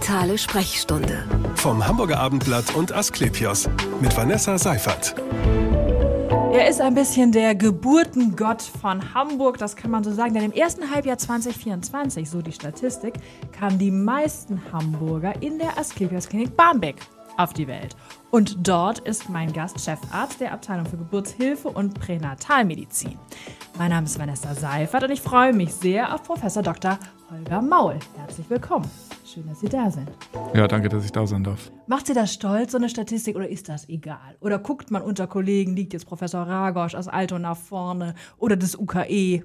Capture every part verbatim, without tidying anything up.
Pränatale Sprechstunde. Vom Hamburger Abendblatt und Asklepios mit Vanessa Seifert. Er ist ein bisschen der Geburtengott von Hamburg, das kann man so sagen. Denn im ersten Halbjahr zwanzig vierundzwanzig, so die Statistik, kamen die meisten Hamburger in der Asklepios Klinik Barmbek auf die Welt. Und dort ist mein Gast Chefarzt der Abteilung für Geburtshilfe und Pränatalmedizin. Mein Name ist Vanessa Seifert und ich freue mich sehr auf Professor Doktor Holger Maul. Herzlich willkommen. Schön, dass Sie da sind. Ja, danke, dass ich da sein darf. Macht Sie das stolz, so eine Statistik, oder ist das egal? Oder guckt man unter Kollegen, liegt jetzt Professor Ragosch aus Altona vorne oder das U K E?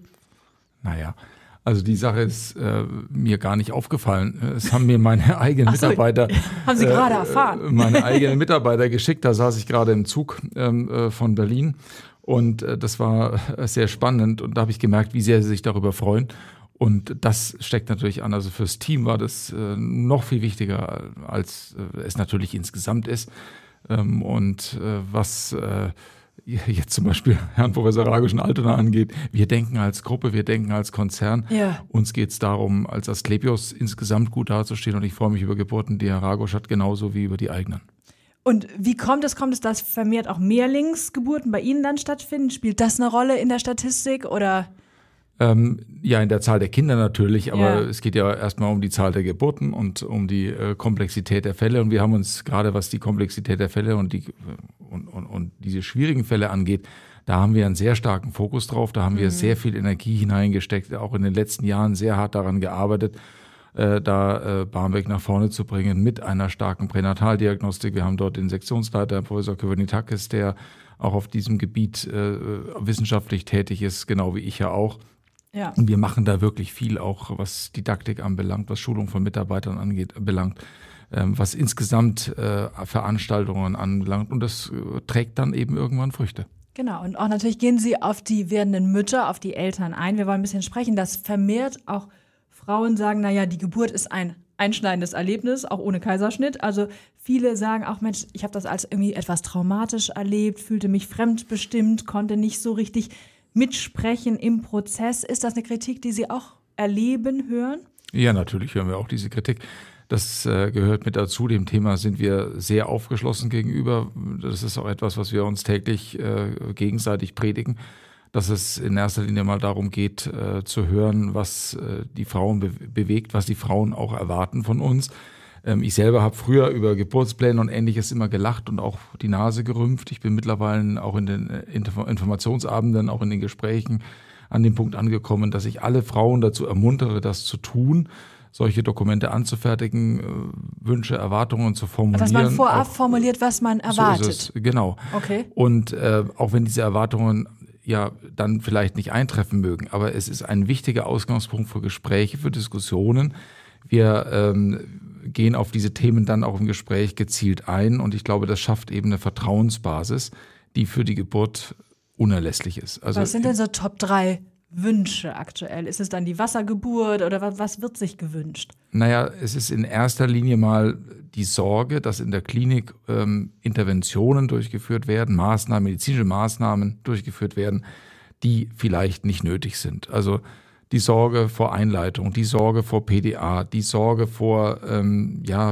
Naja, also die Sache ist äh, mir gar nicht aufgefallen. Es haben mir meine eigenen so, Mitarbeiter haben Sie gerade äh, erfahren? Meine eigenen Mitarbeiter geschickt. Da saß ich gerade im Zug ähm, von Berlin und äh, das war sehr spannend und da habe ich gemerkt, wie sehr sie sich darüber freuen. Und das steckt natürlich an. Also fürs Team war das äh, noch viel wichtiger, als äh, es natürlich insgesamt ist. Ähm, und äh, was äh, jetzt zum Beispiel Herrn Professor Ragosch in Altona angeht, wir denken als Gruppe, wir denken als Konzern. Ja. Uns geht es darum, als Asklepios insgesamt gut dazustehen. Und ich freue mich über Geburten, die Herr Ragosch hat, genauso wie über die eigenen. Und wie kommt es, kommt es, dass vermehrt auch Mehrlingsgeburten bei Ihnen dann stattfinden? Spielt das eine Rolle in der Statistik oder... Ähm, ja, in der Zahl der Kinder natürlich, aber ja. es geht ja erstmal um die Zahl der Geburten und um die äh, Komplexität der Fälle. Und wir haben uns gerade, was die Komplexität der Fälle und, die, und, und, und diese schwierigen Fälle angeht, da haben wir einen sehr starken Fokus drauf. Da haben mhm. wir sehr viel Energie hineingesteckt, auch in den letzten Jahren sehr hart daran gearbeitet, äh, da äh, Barmbek nach vorne zu bringen mit einer starken Pränataldiagnostik. Wir haben dort den Sektionsleiter, Professor Kyriakides, der auch auf diesem Gebiet äh, wissenschaftlich tätig ist, genau wie ich ja auch. Ja. Und wir machen da wirklich viel, auch was Didaktik anbelangt, was Schulung von Mitarbeitern angeht, belangt, ähm, was insgesamt äh, Veranstaltungen anbelangt. Und das äh, trägt dann eben irgendwann Früchte. Genau, und auch natürlich gehen Sie auf die werdenden Mütter, auf die Eltern ein. Wir wollen ein bisschen sprechen, dass vermehrt auch Frauen sagen, naja, die Geburt ist ein einschneidendes Erlebnis, auch ohne Kaiserschnitt. Also viele sagen auch, Mensch, ich habe das als irgendwie etwas traumatisch erlebt, fühlte mich fremdbestimmt, konnte nicht so richtig mitsprechen im Prozess. Ist das eine Kritik, die Sie auch erleben, hören? Ja, natürlich hören wir auch diese Kritik. Das äh, gehört mit dazu. Dem Thema sind wir sehr aufgeschlossen gegenüber. Das ist auch etwas, was wir uns täglich äh, gegenseitig predigen, dass es in erster Linie mal darum geht, äh, zu hören, was äh, die Frauen be- bewegt, was die Frauen auch erwarten von uns. Ähm, ich selber habe früher über Geburtspläne und Ähnliches immer gelacht und auch die Nase gerümpft. Ich bin mittlerweile auch in den Inf- Informationsabenden, auch in den Gesprächen an dem Punkt angekommen, dass ich alle Frauen dazu ermuntere, das zu tun, solche Dokumente anzufertigen, äh, Wünsche, Erwartungen zu formulieren. Dass man vorab auch formuliert, was man erwartet. So ist es, genau. Okay. Und äh, auch wenn diese Erwartungen ja dann vielleicht nicht eintreffen mögen, aber es ist ein wichtiger Ausgangspunkt für Gespräche, für Diskussionen. Wir ähm, gehen auf diese Themen dann auch im Gespräch gezielt ein und ich glaube, das schafft eben eine Vertrauensbasis, die für die Geburt unerlässlich ist. Also, was sind denn so Top drei Wünsche aktuell? Ist es dann die Wassergeburt oder was, was wird sich gewünscht? Naja, es ist in erster Linie mal die Sorge, dass in der Klinik ähm, Interventionen durchgeführt werden, Maßnahmen, medizinische Maßnahmen durchgeführt werden, die vielleicht nicht nötig sind. Also die Sorge vor Einleitung, die Sorge vor P D A, die Sorge vor ähm, ja, äh,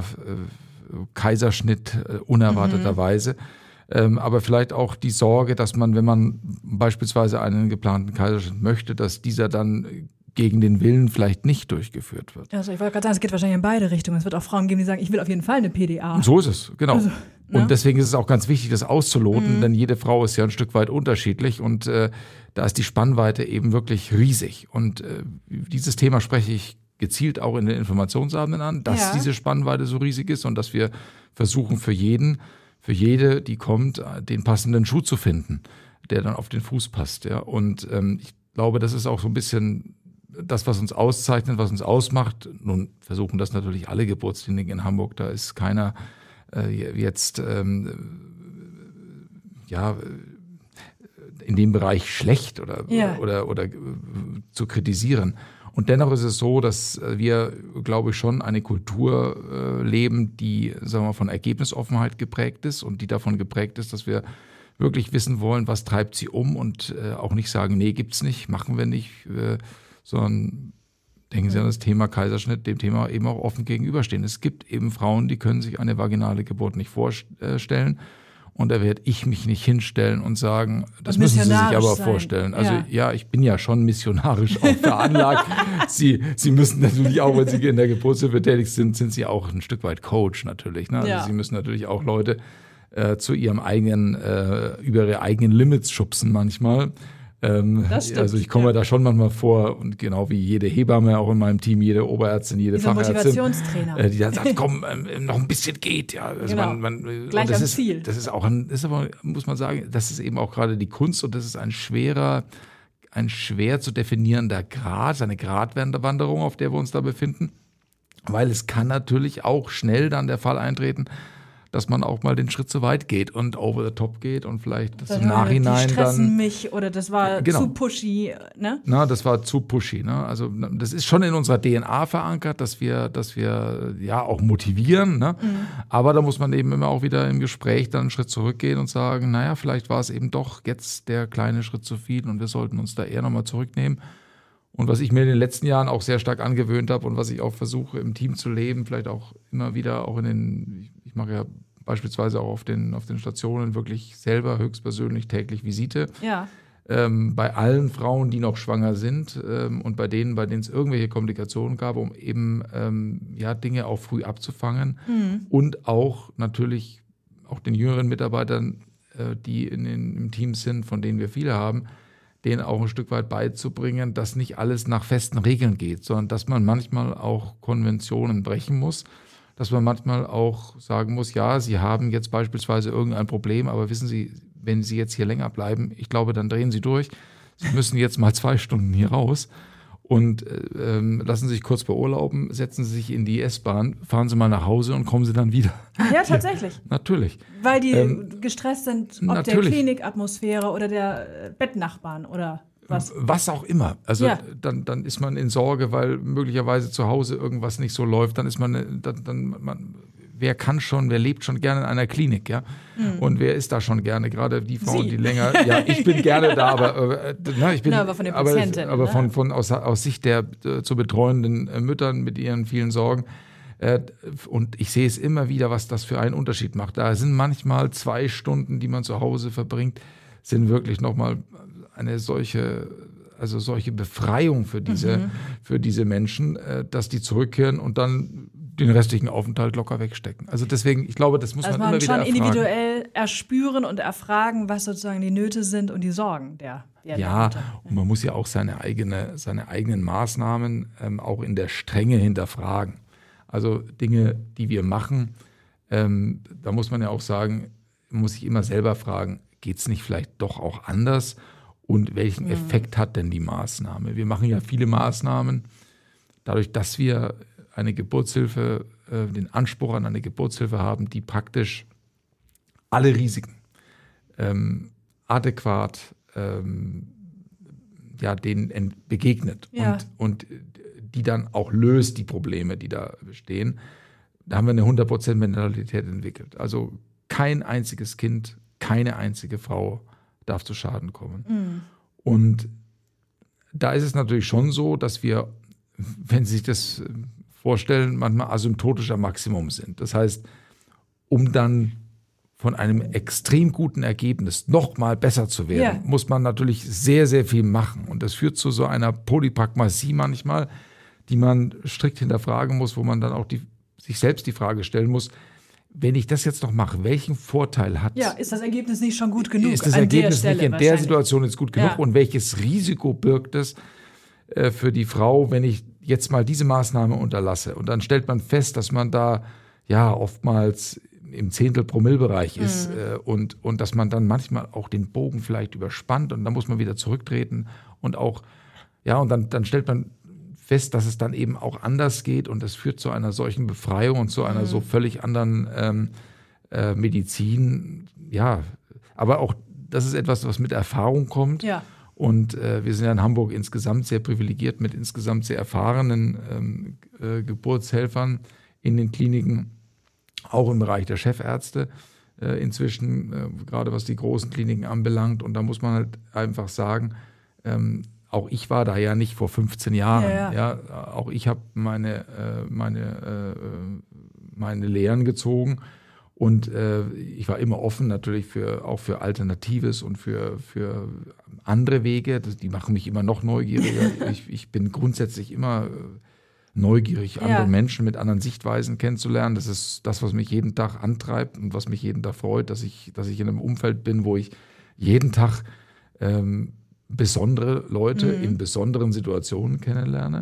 Kaiserschnitt äh, unerwarteterweise. Mhm. Ähm, aber vielleicht auch die Sorge, dass man, wenn man beispielsweise einen geplanten Kaiserschnitt möchte, dass dieser dann gegen den Willen vielleicht nicht durchgeführt wird. Also ich wollte gerade sagen, es geht wahrscheinlich in beide Richtungen. Es wird auch Frauen geben, die sagen, ich will auf jeden Fall eine P D A. So ist es, genau. Also, ne? Und deswegen ist es auch ganz wichtig, das auszuloten, mhm. denn jede Frau ist ja ein Stück weit unterschiedlich und äh, da ist die Spannweite eben wirklich riesig. Und äh, dieses Thema spreche ich gezielt auch in den Informationsabenden an, dass ja. diese Spannweite so riesig ist und dass wir versuchen für jeden, für jede, die kommt, den passenden Schuh zu finden, der dann auf den Fuß passt. Ja. Und ähm, ich glaube, das ist auch so ein bisschen das, was uns auszeichnet, was uns ausmacht. Nun versuchen das natürlich alle Geburtskliniken in Hamburg. Da ist keiner äh, jetzt ähm, ja in dem Bereich schlecht oder, ja. oder, oder, oder zu kritisieren. Und dennoch ist es so, dass wir, glaube ich, schon eine Kultur äh, leben, die, sagen wir mal, von Ergebnisoffenheit geprägt ist und die davon geprägt ist, dass wir wirklich wissen wollen, was treibt sie um und äh, auch nicht sagen, nee, gibt's nicht, machen wir nicht, äh, sondern denken Sie an das Thema Kaiserschnitt, dem Thema eben auch offen gegenüberstehen. Es gibt eben Frauen, die können sich eine vaginale Geburt nicht vorstellen. Und da werde ich mich nicht hinstellen und sagen, das müssen Sie sich aber sein. vorstellen. Also ja. ja, ich bin ja schon missionarisch auch veranlagt. Sie, Sie müssen natürlich auch, wenn Sie in der Geburtshilfe tätig sind, sind Sie auch ein Stück weit Coach natürlich. Ne? Also ja. Sie müssen natürlich auch Leute äh, zu ihrem eigenen, äh, über ihre eigenen Limits schubsen manchmal. Ähm, das stimmt, also ich komme ja. da schon manchmal vor und genau wie jede Hebamme auch in meinem Team, jede Oberärztin, jede Dieser Fachärztin, Motivationstrainer. Äh, die dann sagt, komm, ähm, noch ein bisschen geht. Ja. Also genau. man, man, Gleich das am ist, Ziel. Das ist auch ein, das ist aber, muss man sagen, das ist eben auch gerade die Kunst und das ist ein schwerer, ein schwer zu definierender Grad, eine Gratwanderung, auf der wir uns da befinden, weil es kann natürlich auch schnell dann der Fall eintreten, dass man auch mal den Schritt zu weit geht und over the top geht und vielleicht das, das im Nachhinein die stressen dann mich oder das war genau. zu pushy, ne? Na, das war zu pushy, ne? Also das ist schon in unserer D N A verankert, dass wir, dass wir ja auch motivieren, ne? Mhm. Aber da muss man eben immer auch wieder im Gespräch dann einen Schritt zurückgehen und sagen, naja, vielleicht war es eben doch jetzt der kleine Schritt zu viel und wir sollten uns da eher nochmal zurücknehmen. Und was ich mir in den letzten Jahren auch sehr stark angewöhnt habe und was ich auch versuche im Team zu leben, vielleicht auch immer wieder auch in den, ich mache ja beispielsweise auch auf den, auf den Stationen wirklich selber höchstpersönlich täglich Visite. Ja. Ähm, bei allen Frauen, die noch schwanger sind ähm, und bei denen, bei denen es irgendwelche Komplikationen gab, um eben ähm, ja, Dinge auch früh abzufangen mhm. und auch natürlich auch den jüngeren Mitarbeitern, äh, die in den, im Team sind, von denen wir viele haben, denen auch ein Stück weit beizubringen, dass nicht alles nach festen Regeln geht, sondern dass man manchmal auch Konventionen brechen muss, dass man manchmal auch sagen muss, ja, Sie haben jetzt beispielsweise irgendein Problem, aber wissen Sie, wenn Sie jetzt hier länger bleiben, ich glaube, dann drehen Sie durch. Sie müssen jetzt mal zwei Stunden hier raus und ähm, lassen Sie sich kurz beurlauben, setzen Sie sich in die S-Bahn, fahren Sie mal nach Hause und kommen Sie dann wieder. Ja, tatsächlich. Ja, natürlich. Weil die ähm, gestresst sind, ob natürlich. der Klinikatmosphäre oder der Bettnachbarn oder was. Was auch immer. Also ja. dann, dann ist man in Sorge, weil möglicherweise zu Hause irgendwas nicht so läuft. Dann ist man, dann, dann man, wer kann schon, wer lebt schon gerne in einer Klinik, ja? Mhm. Und wer ist da schon gerne? Gerade die Frauen, Sie. die länger. Ja, ich bin gerne da, aber äh, na, ich bin. Na, aber von den Patientinnen. Aber, aber ne? von, von aus, aus Sicht der äh, zu betreuenden äh, Müttern mit ihren vielen Sorgen. Äh, und ich sehe es immer wieder, was das für einen Unterschied macht. Da sind manchmal zwei Stunden, die man zu Hause verbringt, sind wirklich nochmal eine solche, also solche Befreiung für diese, mhm. für diese Menschen, dass die zurückkehren und dann den restlichen Aufenthalt locker wegstecken. Also deswegen, ich glaube, das muss also man, man immer wieder erfragen. schon individuell erspüren und erfragen, was sozusagen die Nöte sind und die Sorgen der, der Ja, der und man muss ja auch seine, eigene, seine eigenen Maßnahmen ähm, auch in der Strenge hinterfragen. Also Dinge, die wir machen, ähm, da muss man ja auch sagen, man muss sich immer selber fragen, geht es nicht vielleicht doch auch anders? Und welchen Effekt hat denn die Maßnahme? Wir machen ja viele Maßnahmen. Dadurch, dass wir eine Geburtshilfe, äh, den Anspruch an eine Geburtshilfe haben, die praktisch alle Risiken ähm, adäquat ähm, ja, denen begegnet ja. und, und die dann auch löst, die Probleme, die da bestehen. Da haben wir eine hundert Prozent Mentalität entwickelt. Also kein einziges Kind, keine einzige Frau darf zu Schaden kommen. Mhm. Und da ist es natürlich schon so, dass wir, wenn Sie sich das vorstellen, manchmal asymptotisch am Maximum sind. Das heißt, um dann von einem extrem guten Ergebnis noch mal besser zu werden, ja. muss man natürlich sehr, sehr viel machen. Und das führt zu so einer Polypragmasie manchmal, die man strikt hinterfragen muss, wo man dann auch die, sich selbst die Frage stellen muss, wenn ich das jetzt noch mache, welchen Vorteil hat es? Ja, ist das Ergebnis nicht schon gut genug? Ist das an Ergebnis der nicht in der Situation jetzt gut genug? Ja. Und welches Risiko birgt es äh, für die Frau, wenn ich jetzt mal diese Maßnahme unterlasse? Und dann stellt man fest, dass man da ja oftmals im Zehntel-Promille-Bereich ist mhm. äh, und, und dass man dann manchmal auch den Bogen vielleicht überspannt und dann muss man wieder zurücktreten und auch, ja, und dann, dann stellt man fest, dass es dann eben auch anders geht und das führt zu einer solchen Befreiung und zu einer mhm. so völlig anderen ähm, äh, Medizin. Ja, aber auch das ist etwas, was mit Erfahrung kommt. Ja. Und äh, wir sind ja in Hamburg insgesamt sehr privilegiert mit insgesamt sehr erfahrenen ähm, äh, Geburtshelfern in den Kliniken, auch im Bereich der Chefärzte äh, inzwischen, äh, gerade was die großen Kliniken anbelangt. Und da muss man halt einfach sagen, ähm, auch ich war da ja nicht vor fünfzehn Jahren. Ja, ja. Ja, auch ich habe meine, äh, meine, äh, meine Lehren gezogen und äh, ich war immer offen natürlich für, auch für Alternatives und für, für andere Wege. Das, die machen mich immer noch neugieriger. ich, ich bin grundsätzlich immer neugierig, andere ja. Menschen mit anderen Sichtweisen kennenzulernen. Das ist das, was mich jeden Tag antreibt und was mich jeden Tag freut, dass ich, dass ich in einem Umfeld bin, wo ich jeden Tag ähm, besondere Leute mhm. in besonderen Situationen kennenlerne.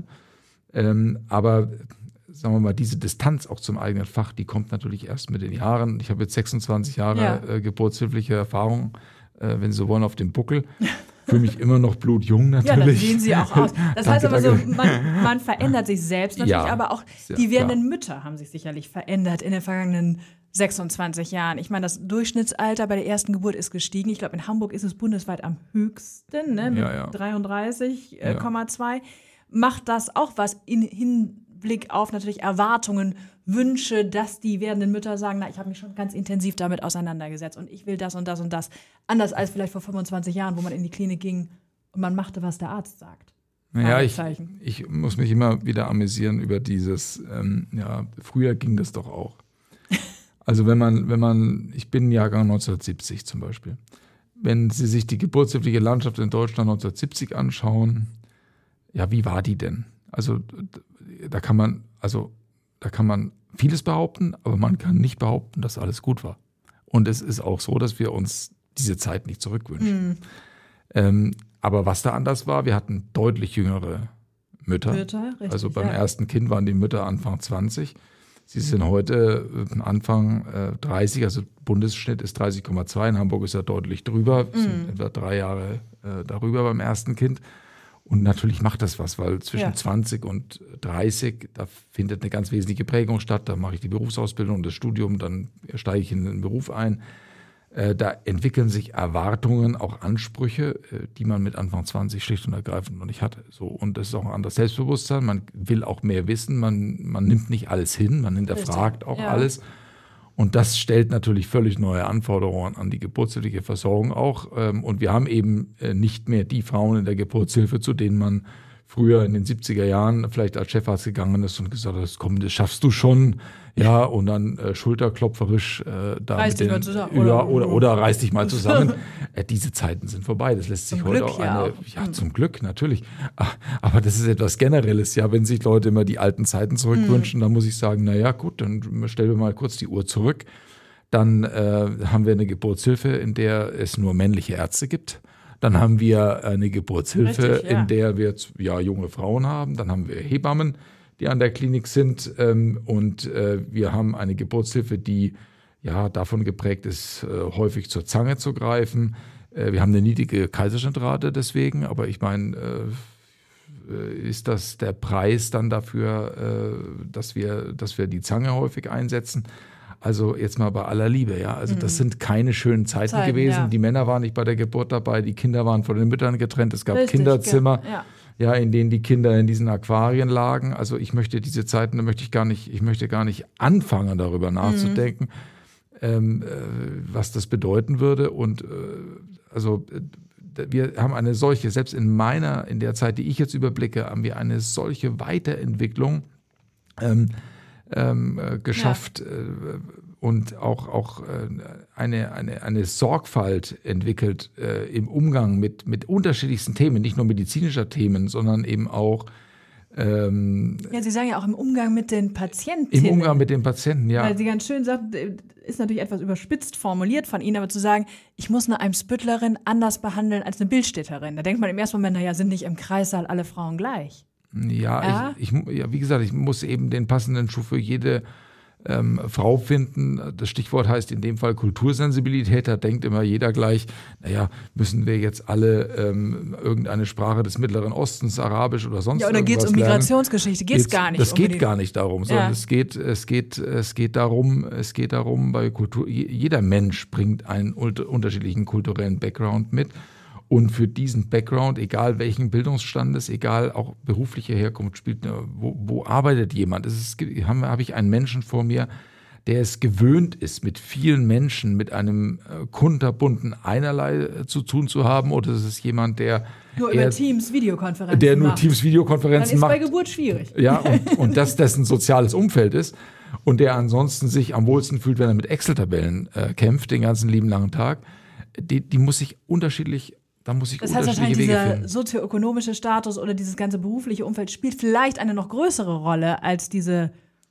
Ähm, aber sagen wir mal, diese Distanz auch zum eigenen Fach, die kommt natürlich erst mit den Jahren. Ich habe jetzt sechsundzwanzig Jahre ja. äh, geburtshilfliche Erfahrung, äh, wenn Sie so wollen, auf dem Buckel. Fühle mich immer noch blutjung natürlich. Ja, dann sehen Sie auch aus. Das heißt aber so, man, man verändert sich selbst natürlich, ja, aber auch die werdenden klar. Mütter haben sich sicherlich verändert in den vergangenen sechsundzwanzig Jahren. Ich meine, das Durchschnittsalter bei der ersten Geburt ist gestiegen. Ich glaube, in Hamburg ist es bundesweit am höchsten, ne, mit ja, ja. dreiunddreißig Komma zwei. Ja. Macht das auch was in Hinblick auf natürlich Erwartungen, Wünsche, dass die werdenden Mütter sagen, na, ich habe mich schon ganz intensiv damit auseinandergesetzt und ich will das und das und das. Anders als vielleicht vor fünfundzwanzig Jahren, wo man in die Klinik ging und man machte, was der Arzt sagt. Naja, ich, ich muss mich immer wieder amüsieren über dieses, ähm, ja, früher ging das doch auch. Also wenn man, wenn man, ich bin Jahrgang neunzehnhundertsiebzig zum Beispiel. Wenn Sie sich die geburtshilfliche Landschaft in Deutschland neunzehnhundertsiebzig anschauen, ja, wie war die denn? Also da kann man, also da kann man vieles behaupten, aber man kann nicht behaupten, dass alles gut war. Und es ist auch so, dass wir uns diese Zeit nicht zurückwünschen. Mhm. Ähm, aber was da anders war, wir hatten deutlich jüngere Mütter. Mütter richtig, also beim ja. ersten Kind waren die Mütter Anfang zwanzig. Sie sind heute Anfang äh, dreißig, also Bundesschnitt ist dreißig Komma zwei. In Hamburg ist er deutlich drüber, mhm. sind etwa drei Jahre äh, darüber beim ersten Kind. Und natürlich macht das was, weil zwischen ja. zwanzig und dreißig, da findet eine ganz wesentliche Prägung statt. Da mache ich die Berufsausbildung und das Studium, dann steige ich in den Beruf ein. Äh, da entwickeln sich Erwartungen, auch Ansprüche, äh, die man mit Anfang zwanzig schlicht und ergreifend noch nicht hatte. So, und das ist auch ein anderes Selbstbewusstsein. Man will auch mehr wissen. Man, man nimmt nicht alles hin, man hinterfragt auch ja. alles. Und das stellt natürlich völlig neue Anforderungen an die geburtshilfliche Versorgung auch. Und wir haben eben nicht mehr die Frauen in der Geburtshilfe, zu denen man früher in den siebziger Jahren vielleicht als Chefarzt gegangen ist und gesagt hat, komm, das schaffst du schon. Ja, und dann äh, schulterklopferisch äh, da reiß dich mal zusammen. Oder, oder, oder reiß dich mal zusammen. äh, diese Zeiten sind vorbei. Das lässt sich zum heute Glück, auch eine, ja, ja mhm. zum Glück, natürlich. Aber das ist etwas Generelles, ja, wenn sich Leute immer die alten Zeiten zurückwünschen, mhm. dann muss ich sagen, naja, gut, dann stellen wir mal kurz die Uhr zurück. Dann äh, haben wir eine Geburtshilfe, in der es nur männliche Ärzte gibt. Dann haben wir eine Geburtshilfe, Richtig, ja. in der wir jetzt, ja, junge Frauen haben. Dann haben wir Hebammen, die an der Klinik sind. Ähm, und äh, wir haben eine Geburtshilfe, die ja davon geprägt ist, äh, häufig zur Zange zu greifen. Äh, wir haben eine niedrige Kaiserschnittrate deswegen. Aber ich meine, äh, ist das der Preis dann dafür, äh, dass wir, dass wir die Zange häufig einsetzen? Also jetzt mal bei aller Liebe, ja. Also das sind keine schönen Zeiten, Zeiten gewesen. Ja. Die Männer waren nicht bei der Geburt dabei, die Kinder waren von den Müttern getrennt. Es gab Richtig, Kinderzimmer, ja. ja, in denen die Kinder in diesen Aquarien lagen. Also ich möchte diese Zeiten, da möchte ich gar nicht, ich möchte gar nicht anfangen, darüber nachzudenken, mhm. ähm, äh, was das bedeuten würde. Und äh, also äh, wir haben eine solche, selbst in meiner, in der Zeit, die ich jetzt überblicke, haben wir eine solche Weiterentwicklung ähm, Ähm, äh, geschafft ja. äh, und auch, auch äh, eine, eine, eine Sorgfalt entwickelt äh, im Umgang mit, mit unterschiedlichsten Themen, nicht nur medizinischer Themen, sondern eben auch ähm, ja, Sie sagen ja auch im Umgang mit den Patientinnen. Im Umgang mit den Patienten, ja. Weil Sie ganz schön sagt, ist natürlich etwas überspitzt formuliert von Ihnen, aber zu sagen, ich muss eine Eimsbüttlerin anders behandeln als eine Bildstädterin. Da denkt man im ersten Moment, naja, sind nicht im Kreissaal alle Frauen gleich. Ja, ja? Ich, ich, ja, wie gesagt, ich muss eben den passenden Schuh für jede ähm, Frau finden. Das Stichwort heißt in dem Fall Kultursensibilität. Da denkt immer jeder gleich, naja, müssen wir jetzt alle ähm, irgendeine Sprache des Mittleren Ostens, Arabisch oder sonst ja, oder irgendwas geht's um Migrationsgeschichte? Geht's, geht's gar nicht. Das um geht gar nicht darum, sondern ja. es geht, es geht, es geht darum, es geht darum, bei Kultur, jeder Mensch bringt einen unterschiedlichen kulturellen Background mit. Und für diesen Background, egal welchen Bildungsstandes, egal auch berufliche Herkunft, spielt, wo, wo arbeitet jemand? Es ist, habe hab ich einen Menschen vor mir, der es gewöhnt ist, mit vielen Menschen, mit einem äh, kunterbunten einerlei äh, zu tun zu haben, oder ist es jemand, der nur über Teams Videokonferenzen der nur macht. Teams Videokonferenzen macht. Dann ist macht. bei Geburt schwierig. Ja, und, und das dessen soziales Umfeld ist und der ansonsten sich am wohlsten fühlt, wenn er mit Excel-Tabellen äh, kämpft, den ganzen lieben langen Tag, die, die muss sich unterschiedlich Da muss ich das heißt unterschiedliche wahrscheinlich, Wege dieser finden. sozioökonomische Status oder dieses ganze berufliche Umfeld spielt vielleicht eine noch größere Rolle als diese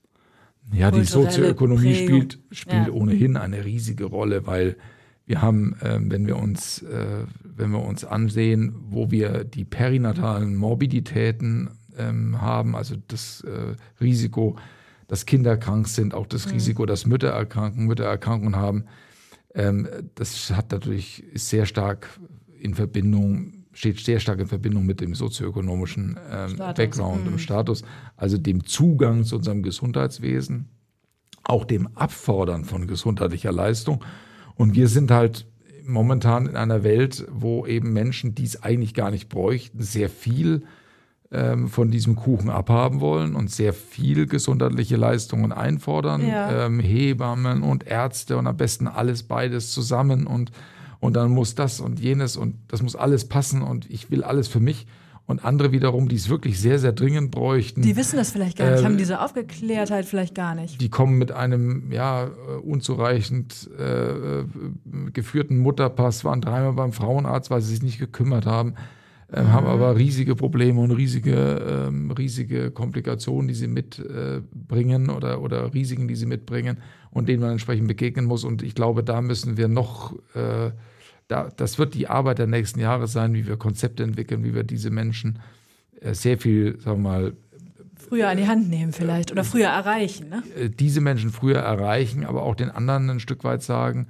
Ja, die kulturelle Sozioökonomie Prägung. spielt, spielt Ja. ohnehin eine riesige Rolle, weil wir haben, ähm, wenn wir uns, äh, wenn wir uns ansehen, wo wir die perinatalen Morbiditäten ähm, haben, also das äh, Risiko, dass Kinder krank sind, auch das Mhm. Risiko, dass Mütter erkranken, Mütter Erkrankungen haben, ähm, das hat natürlich, ist sehr stark in Verbindung, steht sehr stark in Verbindung mit dem sozioökonomischen ähm, Status. Background, Mhm. dem Status, also dem Zugang zu unserem Gesundheitswesen, auch dem Abfordern von gesundheitlicher Leistung. Und wir sind halt momentan in einer Welt, wo eben Menschen, die es eigentlich gar nicht bräuchten, sehr viel ähm, von diesem Kuchen abhaben wollen und sehr viel gesundheitliche Leistungen einfordern. Ja. Ähm, Hebammen und Ärzte und am besten alles beides zusammen und, und dann muss das und jenes und das muss alles passen und ich will alles für mich. Und andere wiederum, die es wirklich sehr, sehr dringend bräuchten. Die wissen das vielleicht gar nicht, Äh, haben diese Aufgeklärtheit vielleicht gar nicht. Die kommen mit einem ja, äh, unzureichend äh, äh, geführten Mutterpass, waren dreimal beim Frauenarzt, weil sie sich nicht gekümmert haben, äh, mhm. haben aber riesige Probleme und riesige, ähm, riesige Komplikationen, die sie mitbringen äh, oder, oder Risiken, die sie mitbringen und denen man entsprechend begegnen muss. Und ich glaube, da müssen wir noch... Äh, Da, das wird die Arbeit der nächsten Jahre sein, wie wir Konzepte entwickeln, wie wir diese Menschen äh, sehr viel, sagen wir mal, früher an die Hand nehmen vielleicht oder früher erreichen. Ne? äh, diese Menschen früher erreichen, aber auch den anderen ein Stück weit sagen,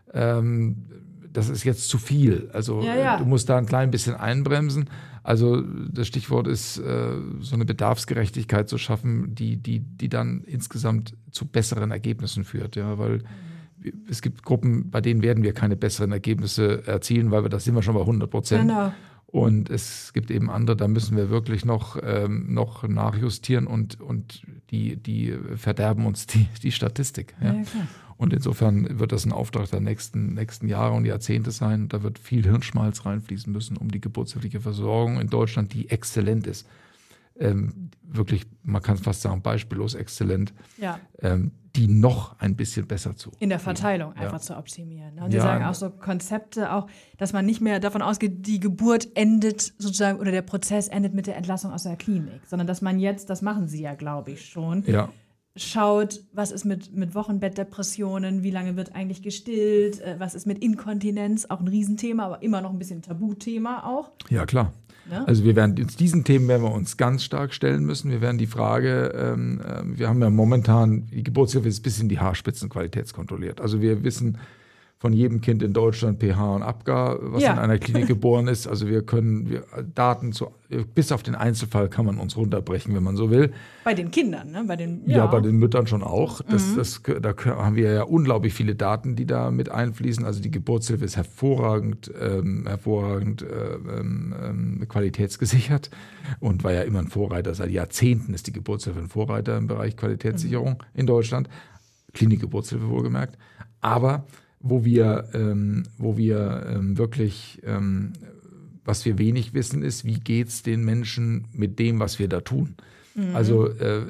ähm, das ist jetzt zu viel. Also Ja, ja. äh, du musst da ein klein bisschen einbremsen. Also das Stichwort ist, äh, so eine Bedarfsgerechtigkeit zu schaffen, die, die, die dann insgesamt zu besseren Ergebnissen führt. Ja, weil es gibt Gruppen, bei denen werden wir keine besseren Ergebnisse erzielen, weil wir das sind wir schon bei hundert Prozent. Genau. Und es gibt eben andere, da müssen wir wirklich noch, ähm, noch nachjustieren und, und die, die verderben uns die, die Statistik. Ja. Ja, klar. Und insofern wird das ein Auftrag der nächsten, nächsten Jahre und Jahrzehnte sein. Da wird viel Hirnschmalz reinfließen müssen, um die geburtshilfliche Versorgung in Deutschland, die exzellent ist, ähm, wirklich, man kann es fast sagen, beispiellos exzellent, Ja. ähm, die noch ein bisschen besser zu. In der Verteilung einfach Ja. zu optimieren. Ne? Und Sie Ja. sagen auch so Konzepte, auch, dass man nicht mehr davon ausgeht, die Geburt endet sozusagen oder der Prozess endet mit der Entlassung aus der Klinik, sondern dass man jetzt, das machen Sie ja, glaube ich, schon, Ja. schaut, was ist mit, mit Wochenbettdepressionen, wie lange wird eigentlich gestillt, äh, was ist mit Inkontinenz, auch ein Riesenthema, aber immer noch ein bisschen Tabuthema auch. Ja, klar. Ne? Also wir werden uns diesen Themen werden wir uns ganz stark stellen müssen. Wir werden die Frage, ähm, äh, wir haben ja momentan, die Geburtshilfe ist bis in die Haarspitzen qualitätskontrolliert. Also wir wissen von jedem Kind in Deutschland pH und Abgar, was Ja. in einer Klinik geboren ist. Also wir können wir, Daten zu, bis auf den Einzelfall kann man uns runterbrechen, wenn man so will. Bei den Kindern, ne? Bei den, Ja, ja. bei den Müttern schon auch. Das, das, da haben wir ja unglaublich viele Daten, die da mit einfließen. Also die Geburtshilfe ist hervorragend, ähm, hervorragend äh, ähm, qualitätsgesichert und war ja immer ein Vorreiter. Seit Jahrzehnten ist die Geburtshilfe ein Vorreiter im Bereich Qualitätssicherung mhm. in Deutschland. Klinikgeburtshilfe wohlgemerkt. Aber wo wir, ähm, wo wir ähm, wirklich, ähm, was wir wenig wissen, ist, wie geht es den Menschen mit dem, was wir da tun. Mhm. Also, äh,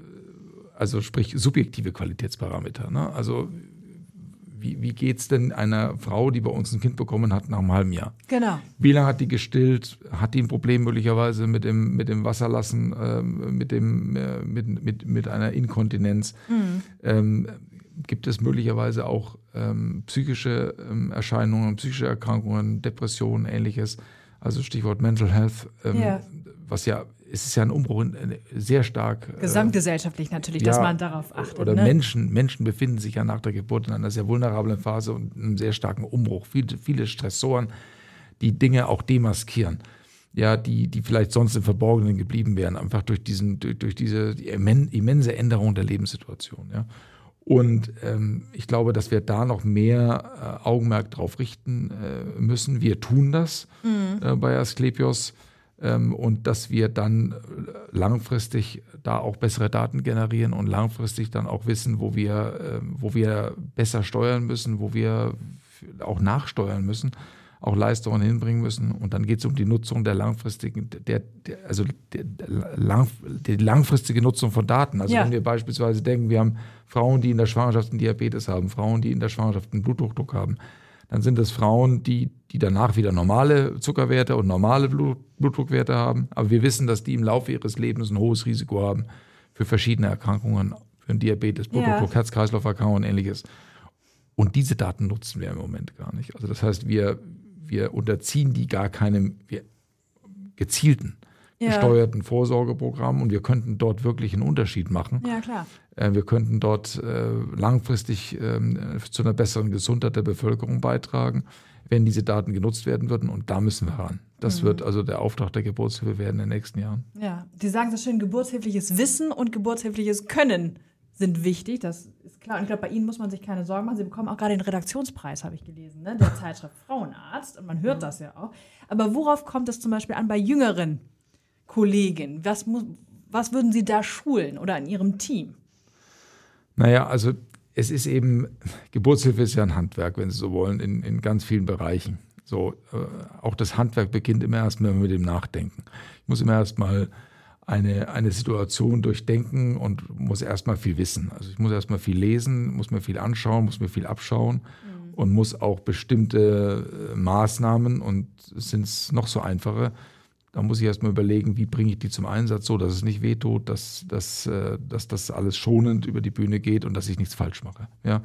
also sprich subjektive Qualitätsparameter. Ne? Also wie, wie geht es denn einer Frau, die bei uns ein Kind bekommen hat, nach einem halben Jahr? Genau. Wie lange hat die gestillt? Hat die ein Problem möglicherweise mit dem, mit dem Wasserlassen, äh, mit, dem, äh, mit, mit, mit einer Inkontinenz? Mhm. Ähm, gibt es möglicherweise auch ähm, psychische ähm, Erscheinungen, psychische Erkrankungen, Depressionen, ähnliches. Also Stichwort Mental Health, ähm, ja. was ja, es ist ja ein Umbruch in, in, sehr stark. Gesamtgesellschaftlich äh, natürlich, ja, dass man darauf achtet. Oder ne? Menschen, Menschen befinden sich ja nach der Geburt in einer sehr vulnerablen Phase und einem sehr starken Umbruch. Viele, viele Stressoren, die Dinge auch demaskieren. Ja, die, die vielleicht sonst im Verborgenen geblieben wären, einfach durch, diesen, durch, durch diese die immense Änderung der Lebenssituation. Ja. Und ähm, ich glaube, dass wir da noch mehr äh, Augenmerk drauf richten äh, müssen. Wir tun das mhm. äh, bei Asklepios. ähm, und dass wir dann langfristig da auch bessere Daten generieren und langfristig dann auch wissen, wo wir, äh, wo wir besser steuern müssen, wo wir auch nachsteuern müssen, auch Leistungen hinbringen müssen. Und dann geht es um die Nutzung der langfristigen, der, der, also der, der lang, die langfristige Nutzung von Daten. Also ja. wenn wir beispielsweise denken, wir haben Frauen, die in der Schwangerschaft einen Diabetes haben, Frauen, die in der Schwangerschaft einen Bluthochdruck haben, dann sind es Frauen, die, die danach wieder normale Zuckerwerte und normale Blut, Blutdruckwerte haben. Aber wir wissen, dass die im Laufe ihres Lebens ein hohes Risiko haben für verschiedene Erkrankungen, für einen Diabetes, Bluthochdruck, ja. Herz-Kreislauf-Erkrankungen und ähnliches. Und diese Daten nutzen wir im Moment gar nicht. Also das heißt, wir Wir unterziehen die gar keinem wir, gezielten, ja. gesteuerten Vorsorgeprogramm und wir könnten dort wirklich einen Unterschied machen. Ja, klar. Äh, wir könnten dort äh, langfristig äh, zu einer besseren Gesundheit der Bevölkerung beitragen, wenn diese Daten genutzt werden würden und da müssen wir ran. Das mhm. wird also der Auftrag der Geburtshilfe werden in den nächsten Jahren. Ja, Sie sagen so schön, geburtshilfliches Wissen und geburtshilfliches Können sind wichtig, das ist klar. Und ich glaube, bei Ihnen muss man sich keine Sorgen machen. Sie bekommen auch gerade den Redaktionspreis, habe ich gelesen, ne? Der Zeitschrift Frauenarzt. Und man hört das ja auch. Aber worauf kommt es zum Beispiel an bei jüngeren Kollegen? Was, muss, was würden Sie da schulen oder in Ihrem Team? Naja, also es ist eben, Geburtshilfe ist ja ein Handwerk, wenn Sie so wollen, in, in ganz vielen Bereichen. So, äh, auch das Handwerk beginnt immer erst mal mit dem Nachdenken. Ich muss immer erst mal Eine, eine Situation durchdenken und muss erstmal viel wissen. Also ich muss erstmal viel lesen, muss mir viel anschauen, muss mir viel abschauen mhm. und muss auch bestimmte Maßnahmen, und sind es noch so einfache, da muss ich erstmal überlegen, wie bringe ich die zum Einsatz, so dass es nicht wehtut, dass, dass, dass das alles schonend über die Bühne geht und dass ich nichts falsch mache. Ja?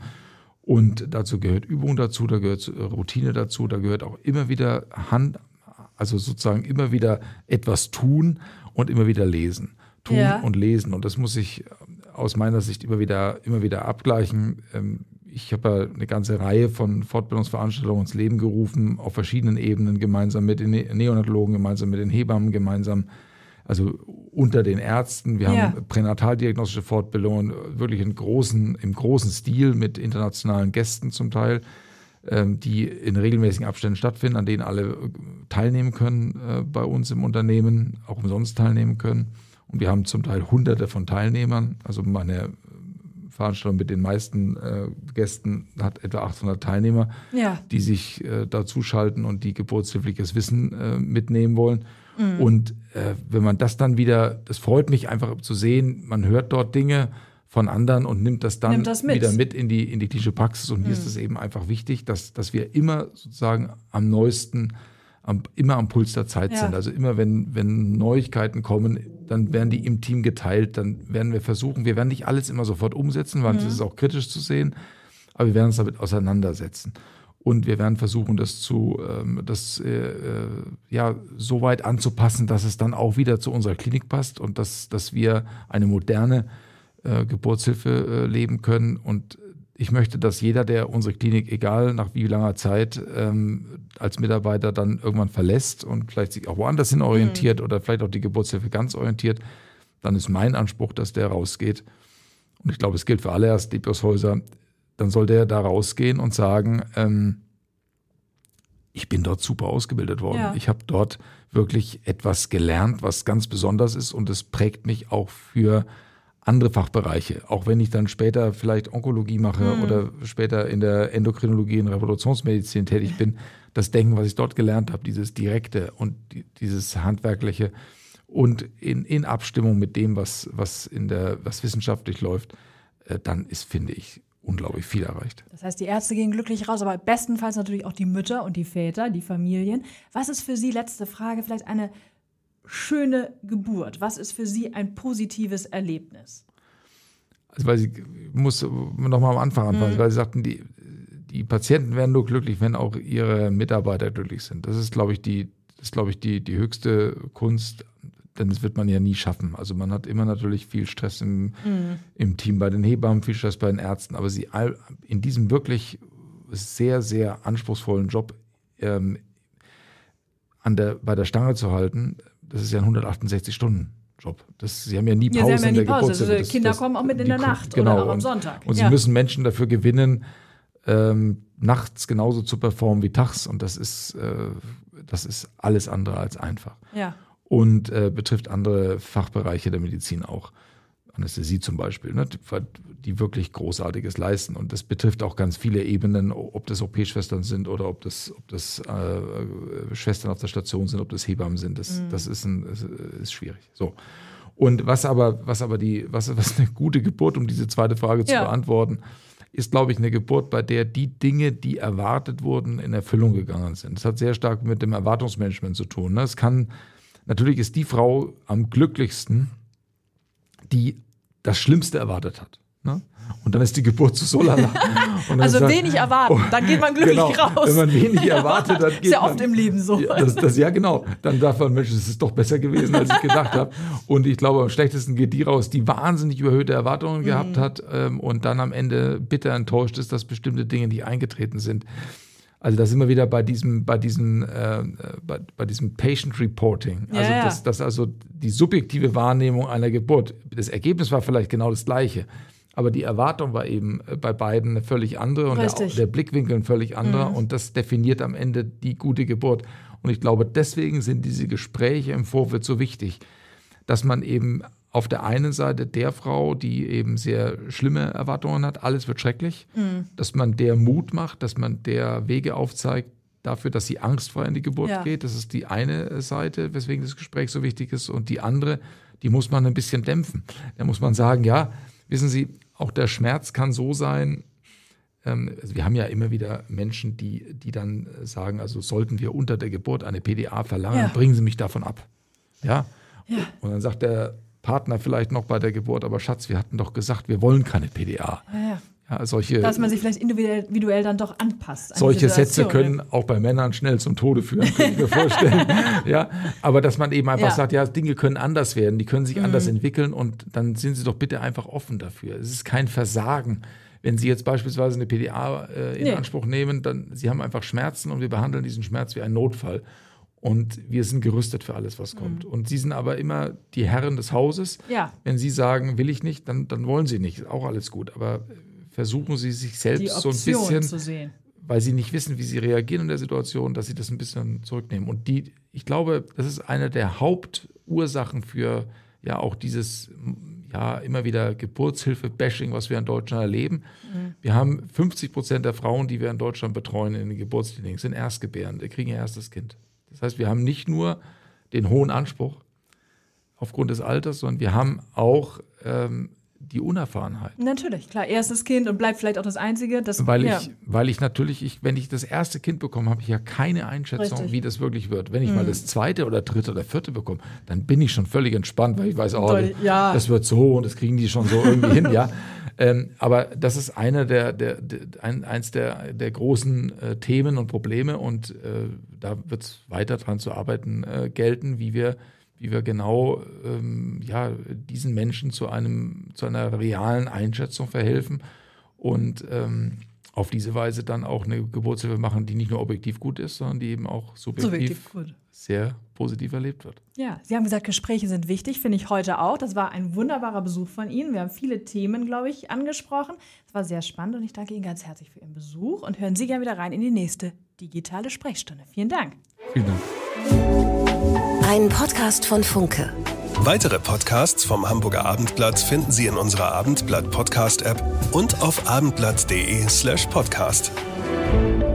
Und dazu gehört Übung dazu, da gehört Routine dazu, da gehört auch immer wieder Hand, also sozusagen immer wieder etwas tun, und immer wieder lesen. Tun ja. und lesen. Und das muss ich aus meiner Sicht immer wieder, immer wieder abgleichen. Ich habe ja eine ganze Reihe von Fortbildungsveranstaltungen ins Leben gerufen, auf verschiedenen Ebenen, gemeinsam mit den Neonatologen, gemeinsam mit den Hebammen, gemeinsam, also unter den Ärzten. Wir ja. haben pränataldiagnostische Fortbildungen, wirklich in großen, im großen Stil mit internationalen Gästen zum Teil, die in regelmäßigen Abständen stattfinden, an denen alle teilnehmen können äh, bei uns im Unternehmen, auch umsonst teilnehmen können. Und wir haben zum Teil Hunderte von Teilnehmern. Also meine Veranstaltung mit den meisten äh, Gästen hat etwa achthundert Teilnehmer, ja. die sich äh, dazuschalten und die geburtshilfliches Wissen äh, mitnehmen wollen. Mhm. Und äh, wenn man das dann wieder, das freut mich einfach zu sehen, man hört dort Dinge von anderen und nimmt das dann nimmt das mit. wieder mit in die, in die klinische Praxis. Und mir mhm. ist es eben einfach wichtig, dass, dass wir immer sozusagen am neuesten, am, immer am Puls der Zeit ja. sind. Also immer, wenn, wenn Neuigkeiten kommen, dann werden die im Team geteilt, dann werden wir versuchen, wir werden nicht alles immer sofort umsetzen, weil mhm. das ist auch kritisch zu sehen, aber wir werden uns damit auseinandersetzen. Und wir werden versuchen, das zu, ähm, das äh, ja, so weit anzupassen, dass es dann auch wieder zu unserer Klinik passt und dass, dass wir eine moderne Äh, Geburtshilfe äh, leben können. Und ich möchte, dass jeder, der unsere Klinik, egal nach wie langer Zeit, ähm, als Mitarbeiter dann irgendwann verlässt und vielleicht sich auch woanders hin orientiert mhm. oder vielleicht auch die Geburtshilfe ganz orientiert, dann ist mein Anspruch, dass der rausgeht. Und ich glaube, es gilt für alle Asklepios-Häuser, dann soll der da rausgehen und sagen, ähm, ich bin dort super ausgebildet worden. Ja. Ich habe dort wirklich etwas gelernt, was ganz besonders ist, und es prägt mich auch für andere Fachbereiche, auch wenn ich dann später vielleicht Onkologie mache mhm. oder später in der Endokrinologie und Reproduktionsmedizin tätig bin, das Denken, was ich dort gelernt habe, dieses Direkte und die, dieses Handwerkliche und in, in Abstimmung mit dem, was, was, in der, was wissenschaftlich läuft, äh, dann ist, finde ich, unglaublich viel erreicht. Das heißt, die Ärzte gehen glücklich raus, aber bestenfalls natürlich auch die Mütter und die Väter, die Familien. Was ist für Sie, letzte Frage, vielleicht eine schöne Geburt? Was ist für Sie ein positives Erlebnis? Also, weil ich muss noch mal am Anfang anfangen, mhm. weil Sie sagten, die, die Patienten werden nur glücklich, wenn auch ihre Mitarbeiter glücklich sind. Das ist, glaube ich, die, das ist, glaube ich, die, die höchste Kunst, denn das wird man ja nie schaffen. Also man hat immer natürlich viel Stress im, mhm. im Team bei den Hebammen, viel Stress bei den Ärzten, aber sie in diesem wirklich sehr, sehr anspruchsvollen Job ähm, an der, bei der Stange zu halten, das ist ja ein hundertachtundsechzig-Stunden-Job. Sie haben ja nie Pause ja, sie haben ja in der nie Pause. Geburtshilfe. Also Kinder das, kommen auch mit in der Nacht genau, oder auch am und, Sonntag. Und ja. sie müssen Menschen dafür gewinnen, ähm, nachts genauso zu performen wie tags. Und das ist, äh, das ist alles andere als einfach. Ja. und äh, betrifft andere Fachbereiche der Medizin auch. Anästhesie zum Beispiel, ne, die wirklich Großartiges leisten. Und das betrifft auch ganz viele Ebenen, ob das O P-Schwestern sind oder ob das, ob das äh, Schwestern auf der Station sind, ob das Hebammen sind. Das, mhm. das ist, ein, ist, ist schwierig. So. Und was aber, was aber die, was, was eine gute Geburt, um diese zweite Frage zu ja. beantworten, ist, glaube ich, eine Geburt, bei der die Dinge, die erwartet wurden, in Erfüllung gegangen sind. Das hat sehr stark mit dem Erwartungsmanagement zu tun. Ne? Es kann, natürlich ist die Frau am glücklichsten, die das Schlimmste erwartet hat. Ne? Und dann ist die Geburt zu so lala. Also sagt, wenig erwarten, oh, dann geht man glücklich genau, raus. Wenn man wenig erwartet, dann geht ist ja man, oft im Leben so. Ja, das, das, ja, genau. Dann darf man, Mensch, das ist doch besser gewesen, als ich gedacht habe. Und ich glaube, am schlechtesten geht die raus, die wahnsinnig überhöhte Erwartungen mhm. gehabt hat ähm, und dann am Ende bitter enttäuscht ist, dass bestimmte Dinge nicht eingetreten sind. Also da sind wir wieder bei diesem, bei diesem, äh, bei, bei diesem Patient Reporting. Also ja, ja. Das, das also die subjektive Wahrnehmung einer Geburt. Das Ergebnis war vielleicht genau das gleiche, aber die Erwartung war eben bei beiden eine völlig andere und der, der Blickwinkel ein völlig anderer mhm. und das definiert am Ende die gute Geburt. Und ich glaube, deswegen sind diese Gespräche im Vorfeld so wichtig, dass man eben auf der einen Seite der Frau, die eben sehr schlimme Erwartungen hat, alles wird schrecklich, mhm. dass man der Mut macht, dass man der Wege aufzeigt dafür, dass sie angstfrei in die Geburt ja. geht. Das ist die eine Seite, weswegen das Gespräch so wichtig ist. Und die andere, die muss man ein bisschen dämpfen. Da muss man sagen, ja, wissen Sie, auch der Schmerz kann so sein. Ähm, also wir haben ja immer wieder Menschen, die, die dann sagen, also sollten wir unter der Geburt eine P D A verlangen, ja. bringen Sie mich davon ab. Ja? ja. Und dann sagt der Partner vielleicht noch bei der Geburt, aber Schatz, wir hatten doch gesagt, wir wollen keine P D A. Ja, ja. Ja, solche, dass man sich vielleicht individuell dann doch anpasst. Solche Sätze können auch bei Männern schnell zum Tode führen, kann ich mir vorstellen. ja, aber dass man eben einfach ja. sagt, ja, Dinge können anders werden, die können sich mhm. anders entwickeln und dann sind Sie doch bitte einfach offen dafür. Es ist kein Versagen. Wenn Sie jetzt beispielsweise eine P D A äh, in nee. Anspruch nehmen, dann Sie haben einfach Schmerzen und wir behandeln diesen Schmerz wie einen Notfall. Und wir sind gerüstet für alles, was kommt. Mhm. Und Sie sind aber immer die Herren des Hauses. Ja. Wenn Sie sagen, will ich nicht, dann, dann wollen Sie nicht. Ist auch alles gut. Aber versuchen Sie sich selbst so ein bisschen, zu sehen. Weil Sie nicht wissen, wie Sie reagieren in der Situation, dass Sie das ein bisschen zurücknehmen. Und die, ich glaube, das ist eine der Hauptursachen für ja auch dieses ja immer wieder Geburtshilfe-Bashing, was wir in Deutschland erleben. Mhm. Wir haben fünfzig Prozent der Frauen, die wir in Deutschland betreuen in den Geburtskliniken, sind Erstgebärende, kriegen ihr erstes Kind. Das heißt, wir haben nicht nur den hohen Anspruch aufgrund des Alters, sondern wir haben auch ähm, die Unerfahrenheit. Natürlich, klar. Erstes Kind und bleibt vielleicht auch das Einzige. Das, weil, ja. ich, weil ich natürlich, ich, wenn ich das erste Kind bekomme, habe ich ja keine Einschätzung, Richtig. wie das wirklich wird. Wenn ich mhm. mal das zweite oder dritte oder vierte bekomme, dann bin ich schon völlig entspannt, weil ich weiß, oh, ja. das wird so und das kriegen die schon so irgendwie hin. Ja. Ähm, aber das ist einer der, der, der ein, eins der, der großen äh, Themen und Probleme und äh, da wird es weiter dran zu arbeiten äh, gelten, wie wir, wie wir genau ähm, ja, diesen Menschen zu, einem, zu einer realen Einschätzung verhelfen und ähm, auf diese Weise dann auch eine Geburtshilfe machen, die nicht nur objektiv gut ist, sondern die eben auch subjektiv, subjektiv gut. sehr positiv erlebt wird. Ja, Sie haben gesagt, Gespräche sind wichtig, finde ich heute auch. Das war ein wunderbarer Besuch von Ihnen. Wir haben viele Themen, glaube ich, angesprochen. Es war sehr spannend und ich danke Ihnen ganz herzlich für Ihren Besuch und hören Sie gerne wieder rein in die nächste digitale Sprechstunde. Vielen Dank. Vielen Dank. Ein Podcast von Funke. Weitere Podcasts vom Hamburger Abendblatt finden Sie in unserer Abendblatt-Podcast-App und auf abendblatt punkt de slash podcast.